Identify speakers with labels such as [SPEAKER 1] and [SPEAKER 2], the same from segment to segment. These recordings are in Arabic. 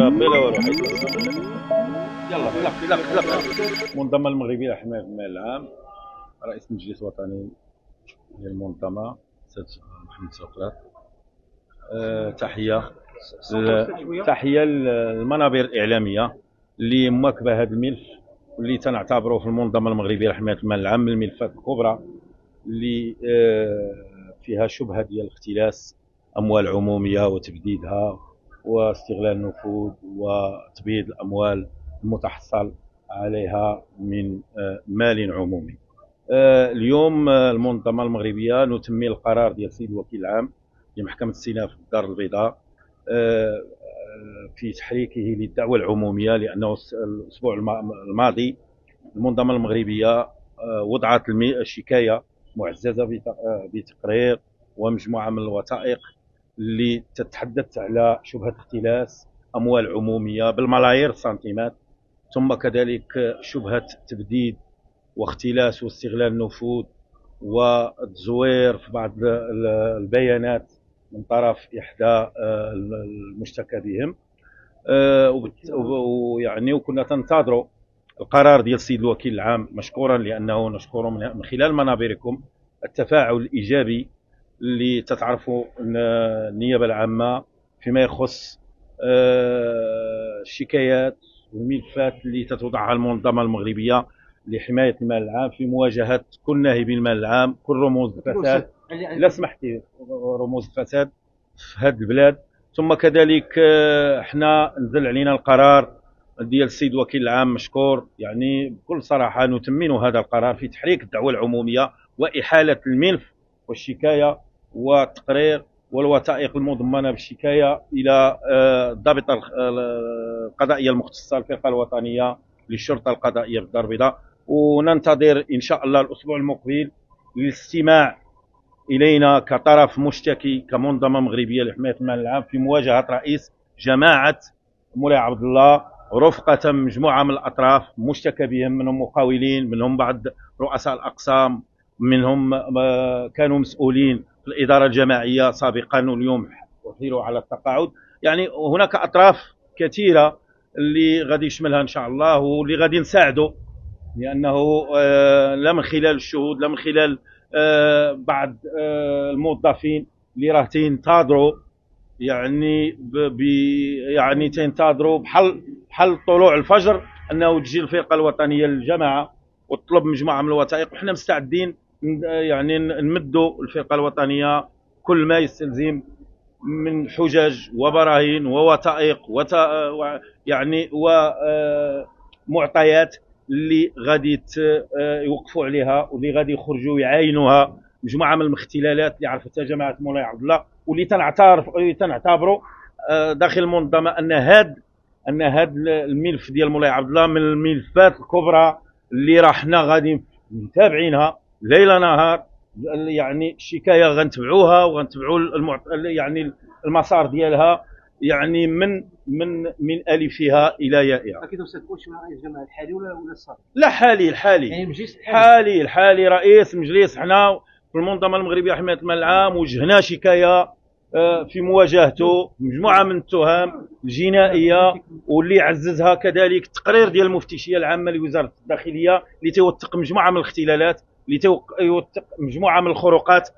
[SPEAKER 1] بلا والو حيت يلا خلق المنظمه المغربيه لحمايه المال العام. رئيس المجلس الوطني للمنظمه سيد محمد سقراط. تحيه للمنابر الاعلاميه اللي مواكبه هذا الملف واللي تنعتبره في المنظمه المغربيه لحمايه المال العام من الملفات الكبرى اللي فيها شبهه ديال اختلاس اموال عموميه وتبديدها واستغلال النفوذ وتبييض الاموال المتحصل عليها من مال عمومي. اليوم المنظمه المغربيه نتمي القرار ديال السيد الوكيل العام لمحكمه السيناء في الدار البيضاء في تحريكه للدعوه العموميه، لانه الاسبوع الماضي المنظمه المغربيه وضعت الشكايه معززه بتقرير ومجموعه من الوثائق اللي تتحدث على شبهه اختلاس اموال عموميه بالملايير السنتيمات، ثم كذلك شبهه تبديد واختلاس واستغلال النفوذ والتزوير في بعض البيانات من طرف احدى المشتكى بهم. ويعني وكنا تنتظروا القرار ديال السيد الوكيل العام مشكورا، لانه نشكر من خلال منابركم التفاعل الايجابي اللي تتعرفوا النيابه العامه فيما يخص الشكايات والملفات اللي تتوضعها المنظمه المغربيه لحمايه المال العام في مواجهه كل ناهبي المال العام، كل رموز الفساد لا سمحتي رموز الفساد في هذه البلاد. ثم كذلك احنا نزل علينا القرار ديال السيد الوكيل العام مشكور، يعني بكل صراحه نتمن هذا القرار في تحريك الدعوه العموميه واحاله الملف والشكايه والتقرير والوثائق المضمنه بالشكايه الى الضابطه القضائيه المختصه الفرقه الوطنيه للشرطه القضائيه بالدار البيضاء، وننتظر ان شاء الله الاسبوع المقبل للاستماع الينا كطرف مشتكي كمنظمه مغربيه لحمايه المال العام في مواجهه رئيس جماعه مولاي عبد الله رفقه مجموعه من الاطراف مشتكى بهم، منهم مقاولين، منهم بعض رؤساء الاقسام، منهم كانوا مسؤولين في الاداره الجماعيه سابقا واليوم احيلوا على التقاعد. يعني هناك اطراف كثيره اللي غادي يشملها ان شاء الله واللي غادي نساعده، لانه لا من خلال الشهود لا من خلال بعض الموظفين اللي راه تينتظروا يعني يعني تينتظروا بحال طلوع الفجر انه تجي الفرقه الوطنيه للجماعه وتطلب مجموعه من الوثائق، وحنا مستعدين يعني نمدوا الفرقه الوطنيه كل ما يستلزم من حجج وبراهين ووثائق يعني ومعطيات اللي غادي يوقفوا عليها واللي غادي يخرجوا يعاينوها مجموعه من الاختلالات اللي عرفتها جماعه مولاي عبد الله، واللي تنعتبروا داخل المنظمه ان هذا الملف ديال مولاي عبد الله من الملفات الكبرى اللي راه حنا غادي متابعينها ليل نهار. يعني الشكايه غنتبعوها وغنتبعوا يعني المسار ديالها يعني من الفها الى يائها.
[SPEAKER 2] اكيد ستكونش مع رئيس الجماعه الحالي ولا السابق؟
[SPEAKER 1] لا حالي
[SPEAKER 2] يعني المجلس
[SPEAKER 1] الحالي رئيس المجلس. حنا في المنظمه المغربيه لحمايه المال العام وجهنا شكايه في مواجهته مجموعه من التهم الجنائيه، واللي عززها كذلك التقرير ديال المفتشيه العامه لوزاره الداخليه اللي توثق مجموعه من الاختلالات، اللي توثق مجموعه من الخروقات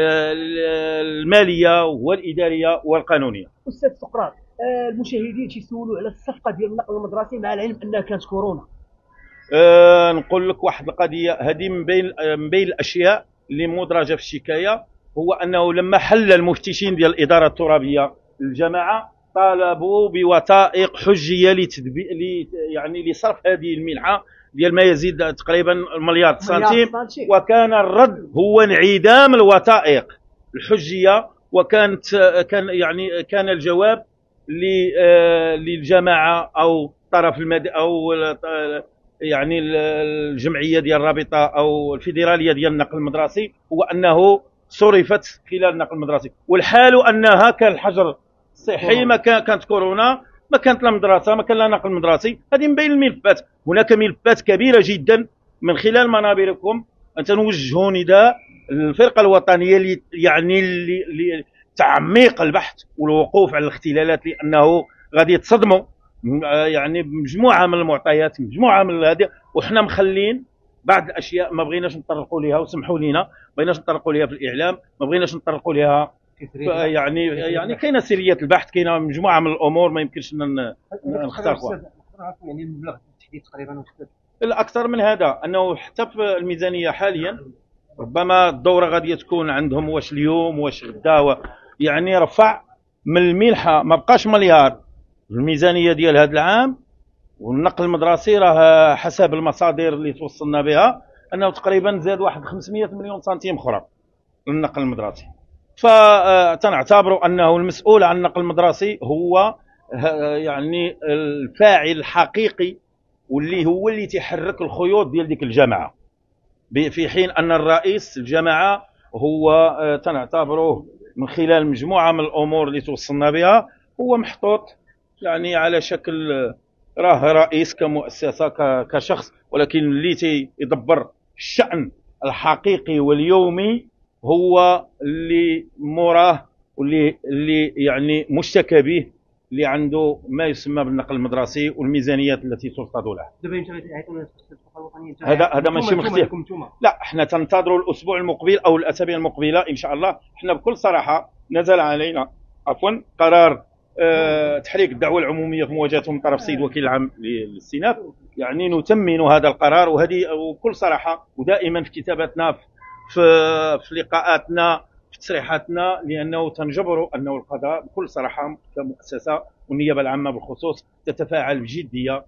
[SPEAKER 1] الماليه والاداريه والقانونيه.
[SPEAKER 2] استاذ سقراط، المشاهدين تيسولوا على الصفقه ديال النقل المدرسي مع العلم انها كانت كورونا.
[SPEAKER 1] نقول لك واحد القضيه هذه من بين الاشياء اللي مدرجه في الشكايه، هو انه لما حل المفتشين ديال الاداره الترابيه الجماعه طالبوا بوثائق حجيه يعني لصرف هذه المنحه ديال ما يزيد تقريبا مليار سنتيم، وكان الرد هو انعدام الوثائق الحجيه، كان الجواب للجماعه او الطرف او يعني الجمعيه ديال الرابطه او الفيدراليه ديال النقل المدرسي هو انه صرفت خلال النقل المدرسي، والحال انها كان الحجر الصحي ما كانت كورونا، ما كانت لا مدرسه ما كان لا نقل مدرسي. هذه من بين الملفات. هناك ملفات كبيره جدا من خلال منابركم ان تنوجهوا نداء للفرقه الوطنيه يعني لتعميق البحث والوقوف على الاختلالات، لانه غادي يتصدموا يعني مجموعه من المعطيات، مجموعه من هذه، وحنا مخلين بعض الاشياء ما بغيناش نطرقوا ليها، وسمحوا لنا ما بغيناش نطرقوا ليها في الاعلام، ما بغيناش نطرقوا لها يعني كاينه سريه البحث، كاينه مجموعه من الامور ما يمكنش نخترقوها.
[SPEAKER 2] يعني المبلغ التحديد تقريبا
[SPEAKER 1] الاكثر من هذا، انه حتى في الميزانيه حاليا ربما الدوره غاديه تكون عندهم واش اليوم واش غدا، يعني رفع من الملحه ما بقاش مليار الميزانيه ديال هذا العام، والنقل المدرسي راه حسب المصادر اللي توصلنا بها انه تقريبا زاد واحد 500 مليون سنتيم اخرى للنقل المدرسي. فتنعتبر انه المسؤول عن النقل المدرسي هو يعني الفاعل الحقيقي، واللي هو اللي تيحرك الخيوط ديال ديك الجماعه، في حين ان الرئيس الجماعه هو تنعتبره من خلال مجموعه من الامور اللي توصلنا بها هو محطوط يعني على شكل راه رئيس كمؤسسه كشخص، ولكن اللي تيدبر الشأن الحقيقي واليومي هو اللي موراه، واللي يعني مشتكى به، اللي عنده ما يسمى بالنقل المدرسي والميزانيات التي ترصد له. هذا ماشي مختلف. لا، احنا تنتظروا الاسبوع المقبل او الاسابيع المقبله ان شاء الله. احنا بكل صراحه نزل علينا قرار تحريك الدعوه العموميه في مواجهتهم من طرف السيد وكيل العام للاستئناف، يعني نثمن هذا القرار، وبكل صراحه ودائما في كتاباتنا في لقاءاتنا في تصريحاتنا، لانه تنجبر انه القضاء بكل صراحه كمؤسسه والنيابه العامه بالخصوص تتفاعل بجديه،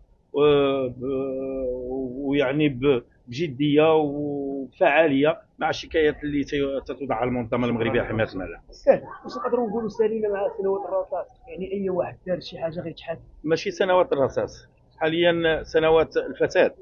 [SPEAKER 1] ويعني بجديه وفعاليه مع الشكايات اللي تتوضع على المنظمه المغربيه لحمايه المال.
[SPEAKER 2] استاذ، واش نقدروا نقولوا سالينا مع سنوات الرصاص؟ يعني اي واحد دار شي حاجه غيتحاد؟
[SPEAKER 1] ماشي سنوات الرصاص، حاليا سنوات الفساد.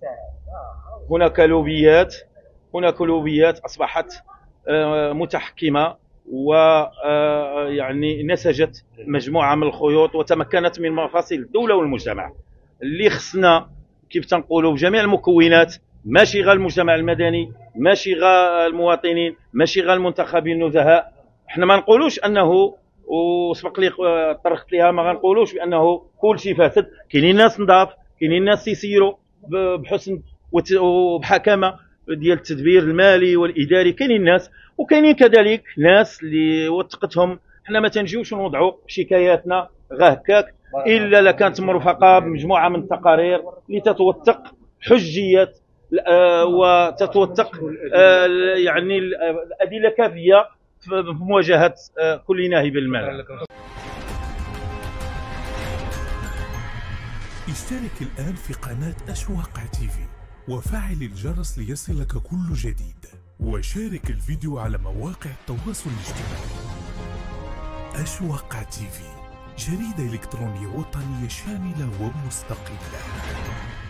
[SPEAKER 1] هناك لوبيات اصبحت متحكمه، ويعني نسجت مجموعه من الخيوط وتمكنت من مفاصل الدوله والمجتمع، اللي خصنا كيف تنقولوا بجميع المكونات، ماشي غير المجتمع المدني، ماشي غير المواطنين، ماشي غير المنتخبين النزهاء. احنا ما نقولوش انه، وسبق لي طرقت ليها، ما غنقولوش بانه كل شيء فاسد. كاينين ناس نضاف، كاينين ناس يسيروا بحسن وبحكمه ديال التدبير المالي والاداري، كاينين ناس، وكاينين كذلك ناس اللي وثقتهم. حنا ما تنجيوش نوضعوا شكاياتنا غير هكاك الا الا كانت مرفقه بمجموعه من التقارير اللي تتوثق حجيه وتتوثق يعني الادله كافيه في مواجهه كل ناهب المال.
[SPEAKER 3] اشترك الآن في قناة أشواق تيفي وفعل الجرس ليصلك كل جديد، وشارك الفيديو على مواقع التواصل الاجتماعي. أشواق تيفي، جريدة إلكترونية وطنية شاملة ومستقلة.